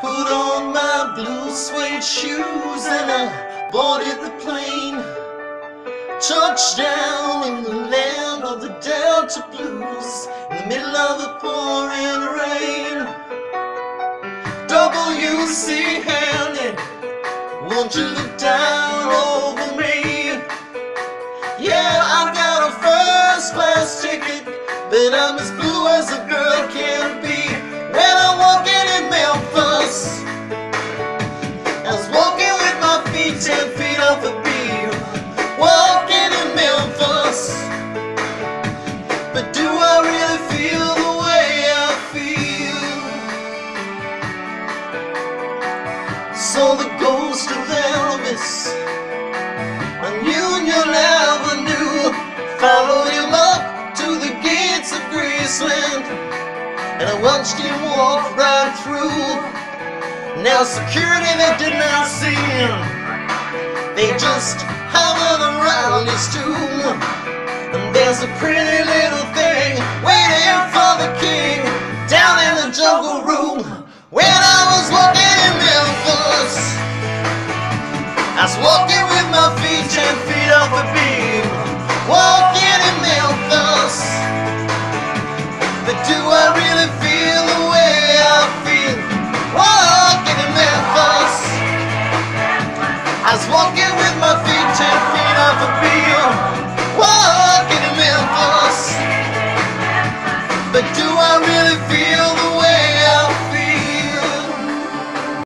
Put on my blue suede shoes and I boarded the plane. Touchdown in the land of the Delta Blues, in the middle of the pouring rain. W.C. Handy, won't you look down over me? Yeah, I got a first class ticket, but I'm as blue as a girl can be. When I'm walking in Memphis, I was walking with my feet 10 feet off the beat. Walking in Memphis, but do I really feel the way I feel? So the ghost of Elvis on Union Avenue followed him up to the gates of Graceland, and I watched him walk right through. Now security, they did not see him, they just hovered around his tomb. And there's a pretty little thing waiting for the king down in the jungle room. When I was walking in Memphis, I was walking with my feet 10 feet off the beam. Walking in Memphis, but do I really feel the way I feel? Walking in Memphis, I was walking with my feet 10 feet off the beam.